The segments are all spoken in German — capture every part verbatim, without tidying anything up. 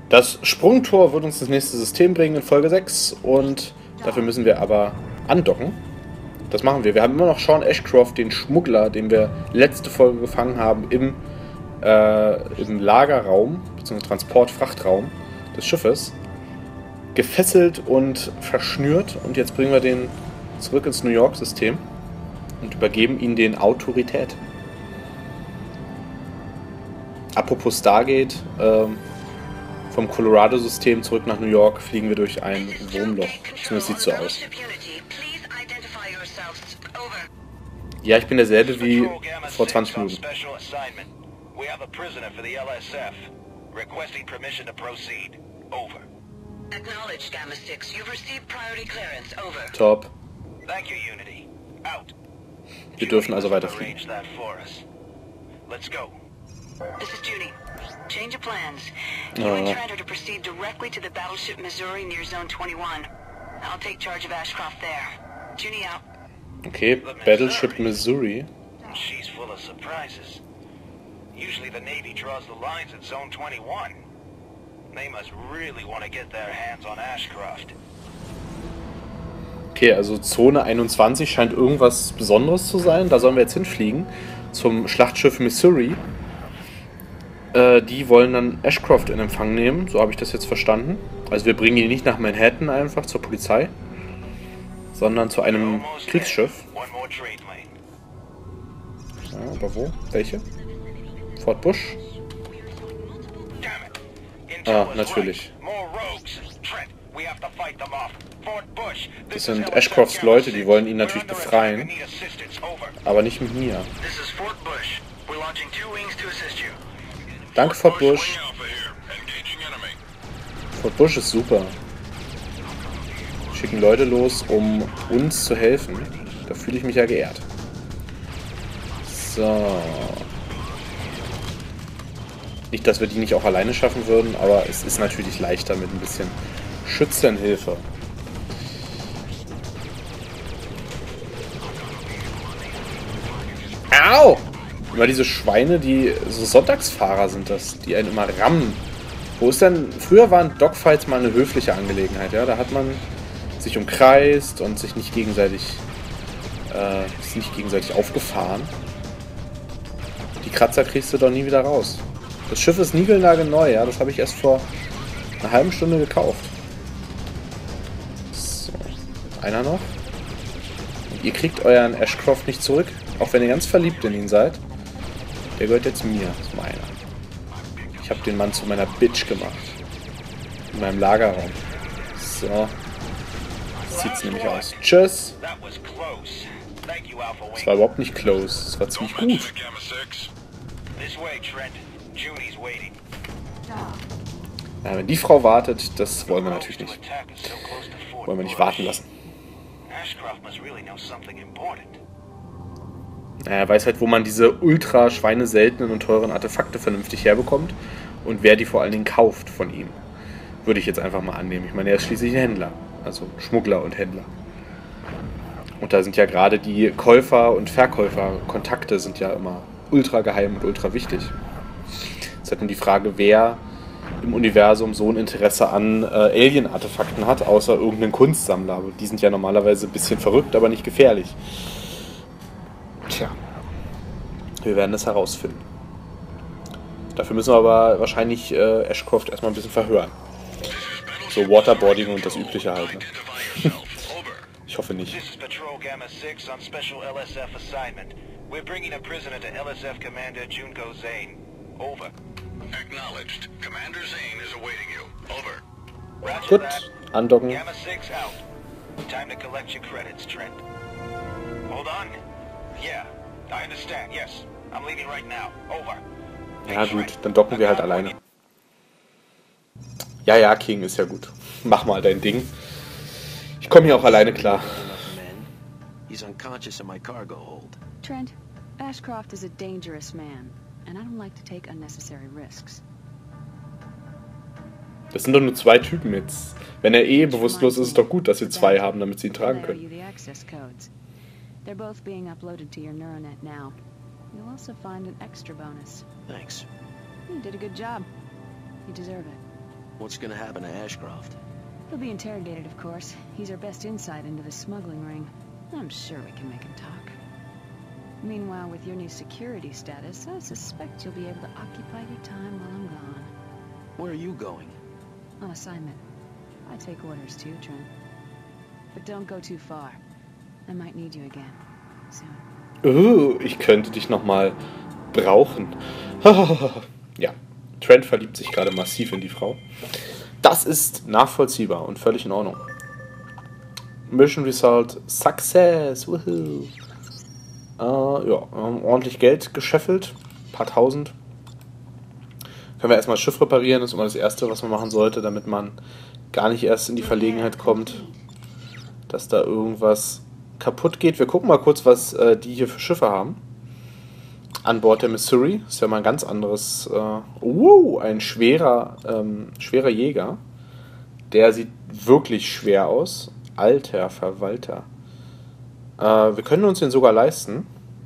Das Sprungtor wird uns das nächste System bringen in Folge sechs und dafür müssen wir aber andocken. Das machen wir. Wir haben immer noch Sean Ashcroft, den Schmuggler, den wir letzte Folge gefangen haben, im, äh, im Lagerraum, bzw. Transportfrachtraum des Schiffes, gefesselt und verschnürt. Und jetzt bringen wir den zurück ins New York-System und übergeben ihn den Autoritäten. Apropos Stargate, ähm, vom Colorado-System zurück nach New York fliegen wir durch ein Wurmloch. Zumindest sieht so aus. Ja, ich bin derselbe wie vor zwanzig Minuten. Top. Wir dürfen also weiterfliegen. This is Judy. Change of plans. You and Trent are to proceed directly to the battleship Missouri near Zone twenty-one. I'll take charge of Ashcroft there. Judy out. Okay, Battleship Missouri. She's full of surprises. Usually the Navy draws the lines at Zone twenty-one. They must really want to get their hands on Ashcroft. Okay, also Zone einundzwanzig scheint irgendwas Besonderes zu sein. Da sollen wir jetzt hinfliegen. Zum Schlachtschiff Missouri. Äh, die wollen dann Ashcroft in Empfang nehmen. So habe ich das jetzt verstanden. Also wir bringen ihn nicht nach Manhattan einfach zur Polizei, sondern zu einem Kriegsschiff. Ja, aber wo? Welche? Fort Bush? Ah, natürlich. Das sind Ashcrofts Leute, die wollen ihn natürlich befreien. Aber nicht mit mir. Danke, Fort Bush. Fort Bush ist super. Schicken Leute los, um uns zu helfen. Da fühle ich mich ja geehrt. So. Nicht, dass wir die nicht auch alleine schaffen würden, aber es ist natürlich leichter mit ein bisschen Schützenhilfe. Au! Immer diese Schweine, die so Sonntagsfahrer sind das, die einen immer rammen. Wo ist denn... Früher waren Dogfights mal eine höfliche Angelegenheit, ja? Da hat man sich umkreist und sich nicht gegenseitig äh, sich nicht gegenseitig aufgefahren. Die Kratzer kriegst du doch nie wieder raus. Das Schiff ist niegelnagelneu, ja? Das habe ich erst vor einer halben Stunde gekauft. So. Einer noch. Und ihr kriegt euren Ashcroft nicht zurück, auch wenn ihr ganz verliebt in ihn seid. Der gehört jetzt mir, ist meiner. Ich habe den Mann zu meiner Bitch gemacht. In meinem Lagerraum. So. Das sieht's nämlich aus. Tschüss. Das war überhaupt nicht close. Das war ziemlich gut. Ja, wenn die Frau wartet, das wollen wir natürlich nicht. Wollen wir nicht warten lassen. Er weiß halt, wo man diese ultra schweineseltenen und teuren Artefakte vernünftig herbekommt und wer die vor allen Dingen kauft von ihm. Würde ich jetzt einfach mal annehmen. Ich meine, er ist schließlich ein Händler. Also Schmuggler und Händler. Und da sind ja gerade die Käufer- und Verkäuferkontakte sind ja immer ultra geheim und ultra wichtig. Es ist halt nur die Frage, wer im Universum so ein Interesse an äh, Alien-Artefakten hat, außer irgendeinen Kunstsammler. Aber die sind ja normalerweise ein bisschen verrückt, aber nicht gefährlich. Tja, wir werden das herausfinden. Dafür müssen wir aber wahrscheinlich äh, Ashcroft erstmal ein bisschen verhören. So Waterboarding und das Übliche halt. Ne? Ich hoffe nicht. Gut, andocken. Ja gut, dann docken wir halt alleine. Ja, ja, King ist ja gut. Mach mal dein Ding. Ich komme hier auch alleine klar. Trent, Ashcroft is a dangerous man, and I don't like to take unnecessary risks. Das sind doch nur zwei Typen jetzt. Wenn er eh bewusstlos ist, ist es doch gut, dass wir zwei haben, damit sie ihn tragen können. They're both being uploaded to your Neuronet now. You'll also find an extra bonus. Thanks. You did a good job. You deserve it. What's gonna happen to Ashcroft? He'll be interrogated, of course. He's our best insight into the smuggling ring. I'm sure we can make him talk. Meanwhile, with your new security status, I suspect you'll be able to occupy your time while I'm gone. Where are you going? On assignment. I take orders too, Trent. But don't go too far. I might need you again. Soon. Uh, ich könnte dich nochmal brauchen. Ja, Trent verliebt sich gerade massiv in die Frau. Das ist nachvollziehbar und völlig in Ordnung. Mission Result Success. Woohoo. Äh, ja, ordentlich Geld gescheffelt. Ein paar tausend. Können wir erstmal das Schiff reparieren. Das ist immer das Erste, was man machen sollte, damit man gar nicht erst in die Verlegenheit kommt, dass da irgendwas kaputt geht. Wir gucken mal kurz, was äh, die hier für Schiffe haben. An Bord der Missouri. Ist ja mal ein ganz anderes... Äh, wow, ein schwerer, ähm, schwerer Jäger. Der sieht wirklich schwer aus. Alter Verwalter. Äh, wir können uns den sogar leisten.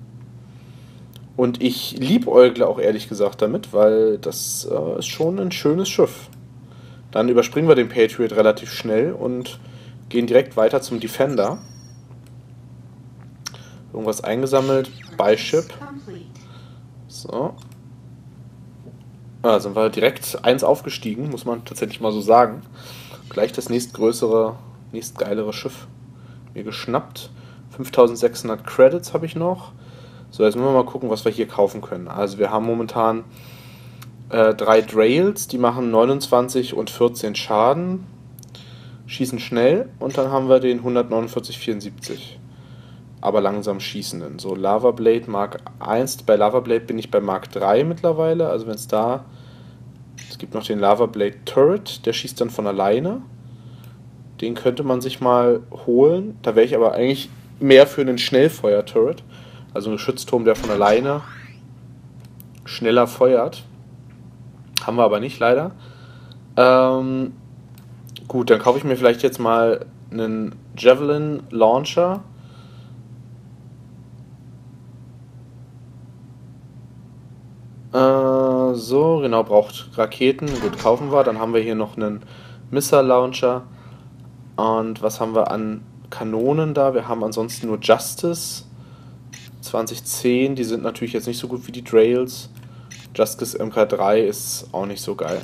Und ich liebäugle auch ehrlich gesagt damit, weil das äh, ist schon ein schönes Schiff. Dann überspringen wir den Patriot relativ schnell und gehen direkt weiter zum Defender. Irgendwas eingesammelt. Buy-Ship. So. Ah, sind wir direkt eins aufgestiegen, muss man tatsächlich mal so sagen. Gleich das nächstgrößere, nächstgeilere Schiff mir geschnappt. fünftausendsechshundert Credits habe ich noch. So, jetzt müssen wir mal gucken, was wir hier kaufen können. Also wir haben momentan äh, drei Drails, die machen neunundzwanzig und vierzehn Schaden, schießen schnell und dann haben wir den hundertneunundvierzig vierundsiebzig, aber langsam schießenden. So, Lava Blade Mark eins, bei Lava Blade bin ich bei Mark drei mittlerweile, also wenn es da, es gibt noch den Lava Blade Turret, der schießt dann von alleine. Den könnte man sich mal holen, da wäre ich aber eigentlich mehr für einen Schnellfeuer-Turret. Also ein Geschützturm, der von alleine schneller feuert. Haben wir aber nicht, leider. Ähm, gut, dann kaufe ich mir vielleicht jetzt mal einen Javelin Launcher. Äh, so, genau, braucht Raketen. Gut, kaufen wir. Dann haben wir hier noch einen Missile Launcher. Und was haben wir an Kanonen da? Wir haben ansonsten nur Justice. zwanzig zehn, die sind natürlich jetzt nicht so gut wie die Drails. Justice M K drei ist auch nicht so geil.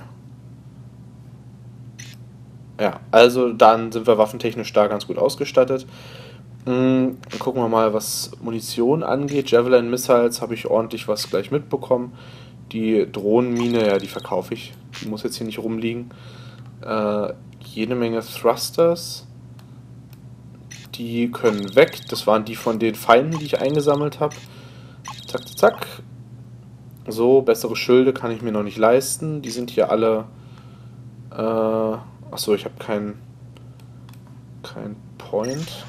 Ja, also dann sind wir waffentechnisch da ganz gut ausgestattet. Dann gucken wir mal, was Munition angeht. Javelin Missiles habe ich ordentlich was gleich mitbekommen. Die Drohnenmine, ja, die verkaufe ich. Die muss jetzt hier nicht rumliegen. Äh, jede Menge Thrusters. Die können weg. Das waren die von den Feinden, die ich eingesammelt habe. Zack, zack. So, bessere Schilde kann ich mir noch nicht leisten. Die sind hier alle... Äh, achso, ich habe keinen kein Point.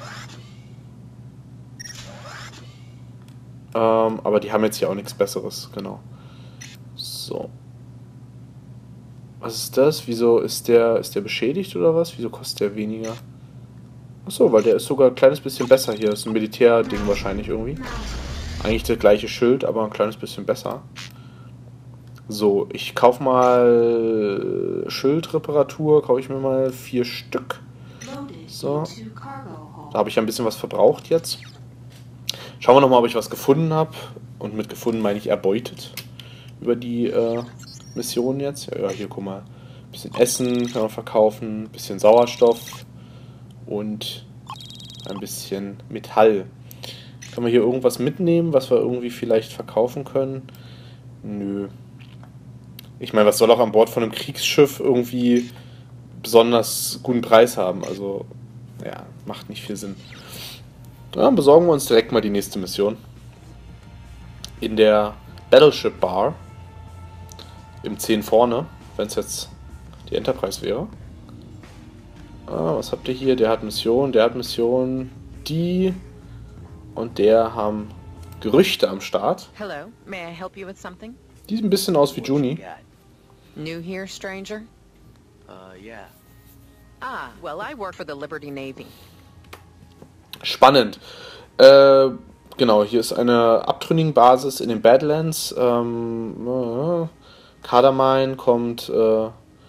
Ähm, aber die haben jetzt hier auch nichts Besseres. Genau. So. Was ist das? Wieso ist der, ist der beschädigt oder was? Wieso kostet der weniger? Achso, weil der ist sogar ein kleines bisschen besser hier. Das ist ein Militärding wahrscheinlich irgendwie. Eigentlich das gleiche Schild, aber ein kleines bisschen besser. So, ich kaufe mal Schildreparatur. Kaufe ich mir mal vier Stück. So. Da habe ich ja ein bisschen was verbraucht jetzt. Schauen wir nochmal, ob ich was gefunden habe. Und mit gefunden meine ich erbeutet. Über die äh, Mission jetzt. Ja, hier, guck mal. Ein bisschen Essen kann man verkaufen. Ein bisschen Sauerstoff. Und ein bisschen Metall. Können wir hier irgendwas mitnehmen, was wir irgendwie vielleicht verkaufen können? Nö. Ich meine, was soll auch an Bord von einem Kriegsschiff irgendwie besonders guten Preis haben? Also, ja, macht nicht viel Sinn. Ja, besorgen wir uns direkt mal die nächste Mission. In der Battleship Bar. Im zehn vorne, wenn es jetzt die Enterprise wäre. Ah, was habt ihr hier? Der hat Mission, der hat Mission, die und der haben Gerüchte am Start. Hello, may I help you with something? Die sieht ein bisschen aus wie Junie. New here, stranger? Uh, yeah. Ah, well, I work for the Liberty Navy. Spannend. Äh, genau, hier ist eine Abtrünnigenbasis in den Badlands. Ähm, äh, Carmine kommt äh,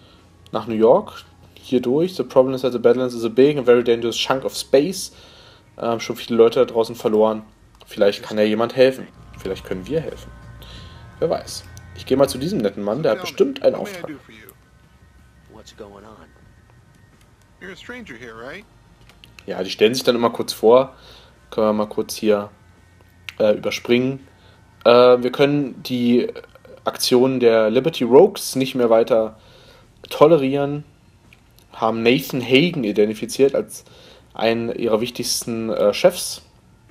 nach New York. Hier durch. The problem is that the Badlands is a big and very dangerous chunk of space. Ähm, schon viele Leute da draußen verloren. Vielleicht kann ja jemand helfen. Vielleicht können wir helfen. Wer weiß. Ich gehe mal zu diesem netten Mann, der hat bestimmt einen Auftrag. What's going on? You're a stranger here, right? Ja, die stellen sich dann immer kurz vor. Können wir mal kurz hier äh, überspringen. Äh, wir können die Aktionen der Liberty Rogues nicht mehr weiter tolerieren. Haben Nathan Hagen identifiziert als einen ihrer wichtigsten äh, Chefs.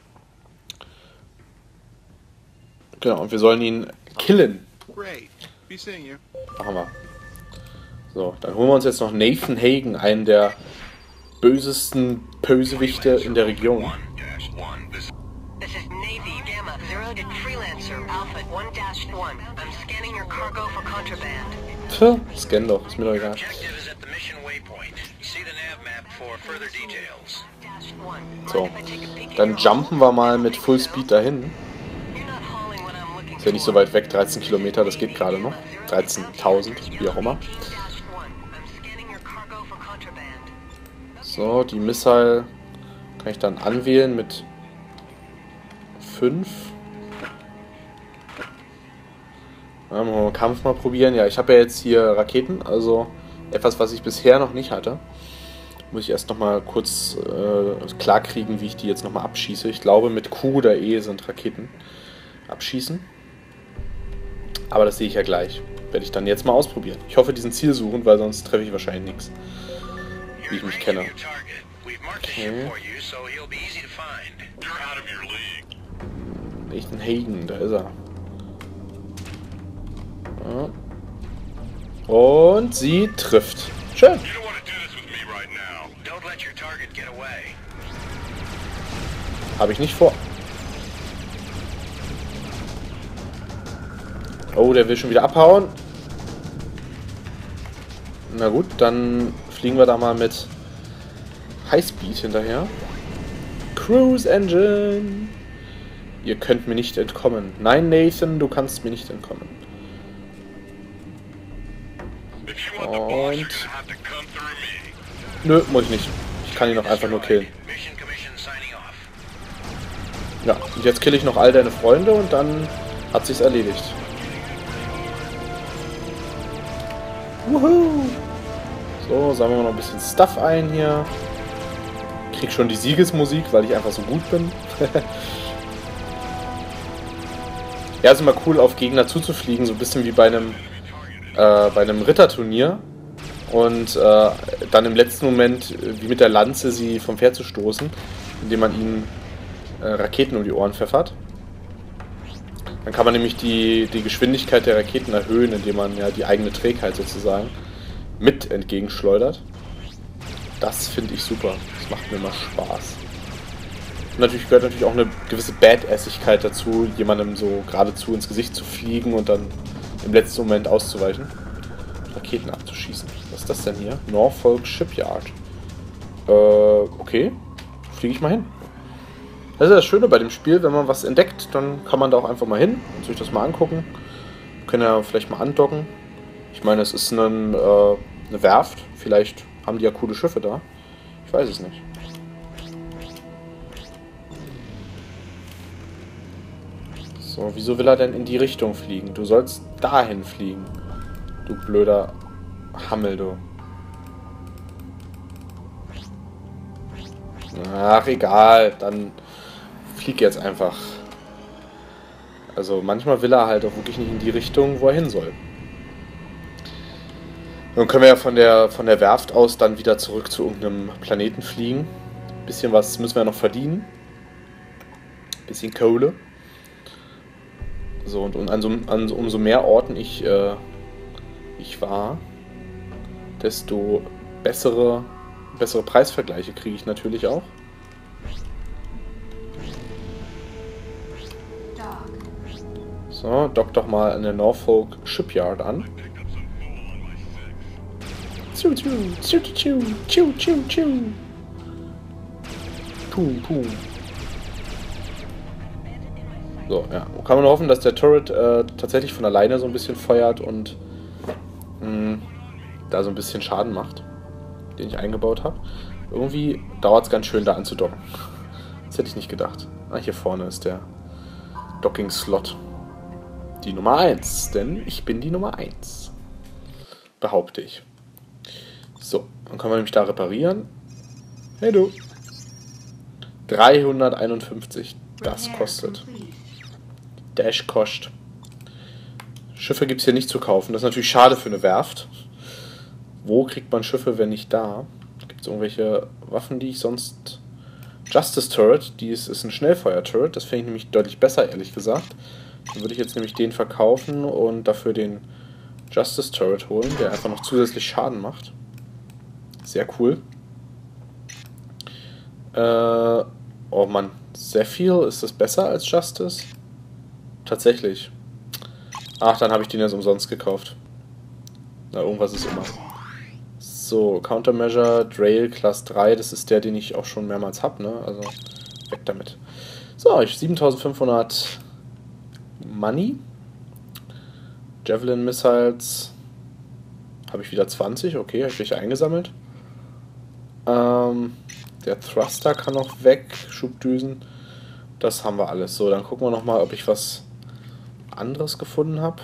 Genau, und wir sollen ihn killen. Great. Be seeing you. Machen wir. So, dann holen wir uns jetzt noch Nathan Hagen, einen der bösesten Bösewichte in der Region. This is Navy Gamma Zero to Freelancer Alpha one dash one. I'm scanning your cargo for contraband. Tja, scan doch, ist mir doch egal. Objective is at the mission waypoint. See the nav map for further details. So, dann jumpen wir mal mit Full Speed dahin. Ist ja nicht so weit weg, dreizehn Kilometer, das geht gerade noch. dreizehntausend, wie auch immer. So, die Missile kann ich dann anwählen mit fünf. Ja, mal einen Kampf mal probieren. Ja, ich habe ja jetzt hier Raketen, also etwas, was ich bisher noch nicht hatte. Muss ich erst noch mal kurz äh, klar kriegen, wie ich die jetzt noch mal abschieße. Ich glaube, mit Q oder E sind Raketen abschießen. Aber das sehe ich ja gleich. Werde ich dann jetzt mal ausprobieren. Ich hoffe, diesen Ziel suchen, weil sonst treffe ich wahrscheinlich nichts. Wie ich mich kenne. Okay. Nathan Hagen, da ist er. Ja. Und sie trifft. Schön. Habe ich nicht vor. Oh, der will schon wieder abhauen. Na gut, dann fliegen wir da mal mit Highspeed hinterher. Cruise Engine. Ihr könnt mir nicht entkommen. Nein, Nathan, du kannst mir nicht entkommen. Und... Nö, muss ich nicht. Ich kann ihn noch einfach nur killen. Ja, und jetzt kill ich noch all deine Freunde und dann hat sich's erledigt. Wuhu! So, sammeln wir noch ein bisschen Stuff ein hier. Krieg schon die Siegesmusik, weil ich einfach so gut bin. Ja, ist immer cool, auf Gegner zuzufliegen, so ein bisschen wie bei einem, äh, bei einem Ritterturnier. Und äh, dann im letzten Moment, wie mit der Lanze, sie vom Pferd zu stoßen, indem man ihnen äh, Raketen um die Ohren pfeffert. Dann kann man nämlich die, die Geschwindigkeit der Raketen erhöhen, indem man ja die eigene Trägheit sozusagen mit entgegenschleudert. Das finde ich super. Das macht mir immer Spaß. Und natürlich gehört natürlich auch eine gewisse Badassigkeit dazu, jemandem so geradezu ins Gesicht zu fliegen und dann im letzten Moment auszuweichen. Raketen abzuschießen. Was ist das denn hier? Norfolk Shipyard. Äh, okay. Fliege ich mal hin. Das ist das Schöne bei dem Spiel, wenn man was entdeckt, dann kann man da auch einfach mal hin und sich das mal angucken. Können ja vielleicht mal andocken. Ich meine, es ist ein, äh, eine Werft. Vielleicht haben die ja coole Schiffe da. Ich weiß es nicht. So, wieso will er denn in die Richtung fliegen? Du sollst dahin fliegen. Du blöder Hammel, du. Ach, egal. Dann flieg jetzt einfach. Also manchmal will er halt auch wirklich nicht in die Richtung, wo er hin soll. Dann können wir ja von der, von der Werft aus dann wieder zurück zu irgendeinem Planeten fliegen. Ein bisschen was müssen wir noch verdienen. Ein bisschen Kohle. So, und, und an so, an, umso mehr Orten ich, äh, ich war, desto bessere, bessere Preisvergleiche kriege ich natürlich auch. So, dock doch mal an der Norfolk Shipyard an. Tschu, tschu, tschu, tschu, tschu, tschu, tschu. Pum, pum. So, ja. Kann man nur hoffen, dass der Turret äh, tatsächlich von alleine so ein bisschen feuert und mh, da so ein bisschen Schaden macht, den ich eingebaut habe. Irgendwie dauert es ganz schön, da anzudocken. Das hätte ich nicht gedacht. Ah, hier vorne ist der Docking-Slot. Die Nummer eins, denn ich bin die Nummer eins. Behaupte ich. So, dann können wir nämlich da reparieren. Hey du. dreihunderteinundfünfzig. Das kostet. Dash kostet. Schiffe gibt es hier nicht zu kaufen. Das ist natürlich schade für eine Werft. Wo kriegt man Schiffe, wenn nicht da? Gibt es irgendwelche Waffen, die ich sonst... Justice Turret, die ist, ist ein Schnellfeuer-Turret. Das finde ich nämlich deutlich besser, ehrlich gesagt. Dann würde ich jetzt nämlich den verkaufen und dafür den Justice Turret holen, der einfach noch zusätzlich Schaden macht. Sehr cool. Äh, oh Mann, Zephyr, ist das besser als Justice? Tatsächlich. Ach, dann habe ich den jetzt umsonst gekauft. Na, irgendwas ist immer. So, Countermeasure, Drail, Class drei, das ist der, den ich auch schon mehrmals habe, ne? Also, weg damit. So, ich siebentausendfünfhundert Money. Javelin Missiles. Habe ich wieder zwanzig, okay, habe ich eingesammelt. Ähm, der Thruster kann noch weg, Schubdüsen. Das haben wir alles. So, dann gucken wir nochmal, ob ich was anderes gefunden habe.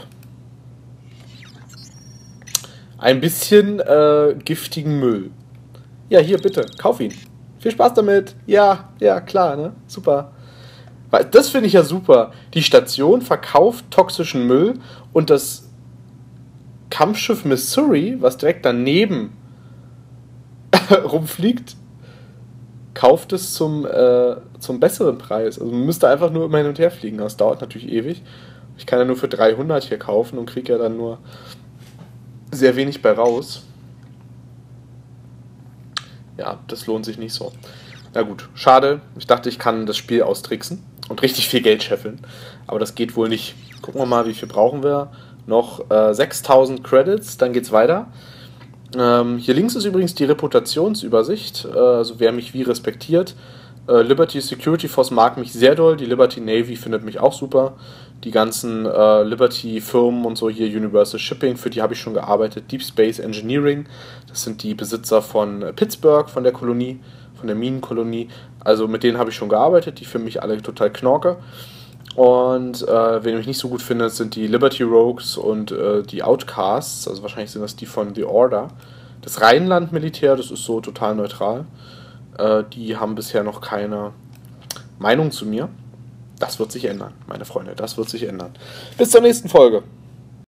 Ein bisschen äh, giftigen Müll. Ja, hier, bitte, kauf ihn. Viel Spaß damit. Ja, ja, klar, ne? Super. Das finde ich ja super. Die Station verkauft toxischen Müll und das Kampfschiff Missouri, was direkt daneben rumfliegt, kauft es zum, äh, zum besseren Preis. Also man müsste einfach nur immer hin und her fliegen. Das dauert natürlich ewig. Ich kann ja nur für dreihundert hier kaufen und kriege ja dann nur sehr wenig bei raus. Ja, das lohnt sich nicht so. Na gut, schade. Ich dachte, ich kann das Spiel austricksen und richtig viel Geld scheffeln. Aber das geht wohl nicht. Gucken wir mal, wie viel brauchen wir. Noch äh, sechstausend Credits, dann geht's weiter. Ähm, hier links ist übrigens die Reputationsübersicht. Äh, also wer mich wie respektiert. Äh, Liberty Security Force mag mich sehr doll. Die Liberty Navy findet mich auch super. Die ganzen äh, Liberty-Firmen und so hier, Universal Shipping, für die habe ich schon gearbeitet. Deep Space Engineering, das sind die Besitzer von Pittsburgh, von der Kolonie, von der Minenkolonie. Also mit denen habe ich schon gearbeitet, die finden mich alle total knorke. Und äh, wen ich nicht so gut finde, sind die Liberty Rogues und äh, die Outcasts, also wahrscheinlich sind das die von The Order. Das Rheinland-Militär, das ist so total neutral. Äh, die haben bisher noch keine Meinung zu mir. Das wird sich ändern, meine Freunde, das wird sich ändern. Bis zur nächsten Folge.